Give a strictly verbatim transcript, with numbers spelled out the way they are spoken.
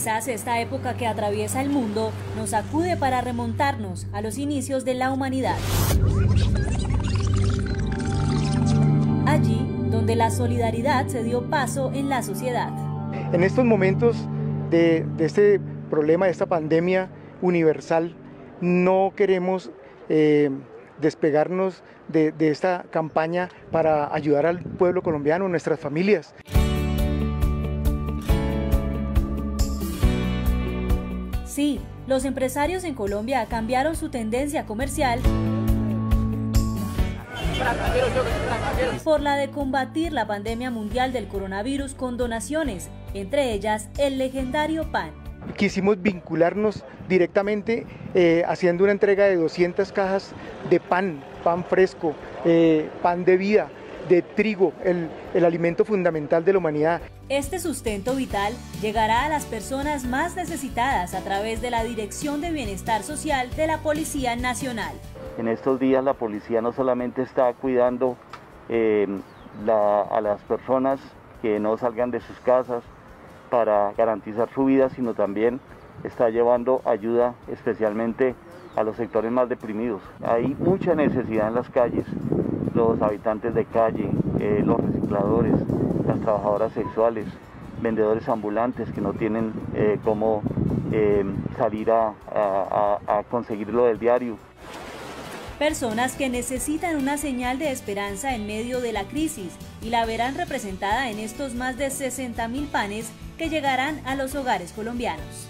Quizás esta época que atraviesa el mundo nos acude para remontarnos a los inicios de la humanidad. Allí donde la solidaridad se dio paso en la sociedad. En estos momentos de, de este problema, de esta pandemia universal, no queremos eh, despegarnos de, de esta campaña para ayudar al pueblo colombiano, nuestras familias. Sí, los empresarios en Colombia cambiaron su tendencia comercial por la de combatir la pandemia mundial del coronavirus con donaciones, entre ellas el legendario pan. Quisimos vincularnos directamente eh, haciendo una entrega de doscientas cajas de pan, pan fresco, eh, pan de vida, de trigo, el, el alimento fundamental de la humanidad. Este sustento vital llegará a las personas más necesitadas a través de la Dirección de Bienestar Social de la Policía Nacional. En estos días la policía no solamente está cuidando eh, la, a las personas que no salgan de sus casas para garantizar su vida, sino también está llevando ayuda especialmente a los sectores más deprimidos. Hay mucha necesidad en las calles, los habitantes de calle, eh, los recicladores, las trabajadoras sexuales, vendedores ambulantes que no tienen eh, cómo eh, salir a, a, a conseguir lo del diario. Personas que necesitan una señal de esperanza en medio de la crisis y la verán representada en estos más de sesenta mil panes que llegarán a los hogares colombianos.